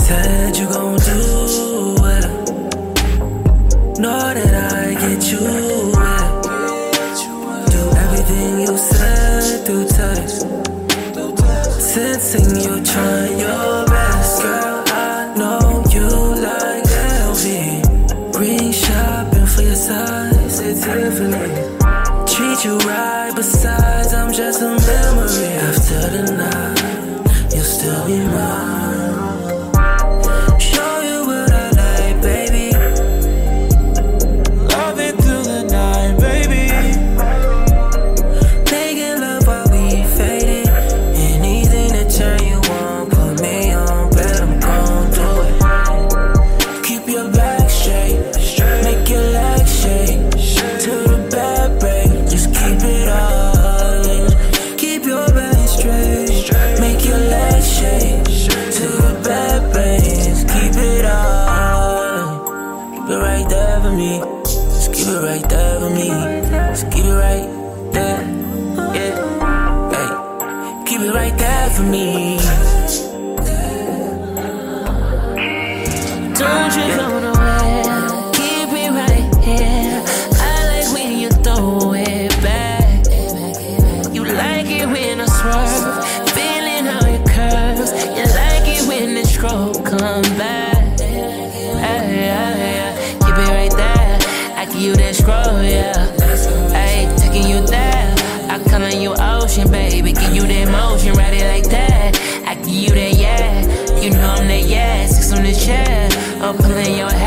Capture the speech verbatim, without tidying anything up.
said you gon' do it. Know that I get you it. Do everything you said through text. Sensing you trying your best. Girl, I know you like L V. Green shopping for your size, it's Tiffany. Treat you right, besides I'm just a memory. After the night, you'll still be mine. Show you what I like, baby. Love it through the night, baby. Making love while we faded. Anything to turn you on, put me on, bet I'm gon' do it. Keep your back straight, make your legs shake. To the bed break, just keep it all. Keep your back straight, make your legs shake. To the bed break, just keep it all. Keep it right there for me. Just keep it right there for me. Just keep it right there. Yeah, hey. Keep it right there for me. Don't you go nowhere. Keep me right here. I like when you throw it back. You like it when I swerve, feeling how it curves. You like it when the stroke comes back. Hey, hey, hey. Keep it right there. I give you that scroll, yeah. Hey, taking you there. I color you ocean, baby. Give you that motion, ride it like that. I give you that, yeah. You know I'm that, yeah. Six on the chair, I'm pulling your hair.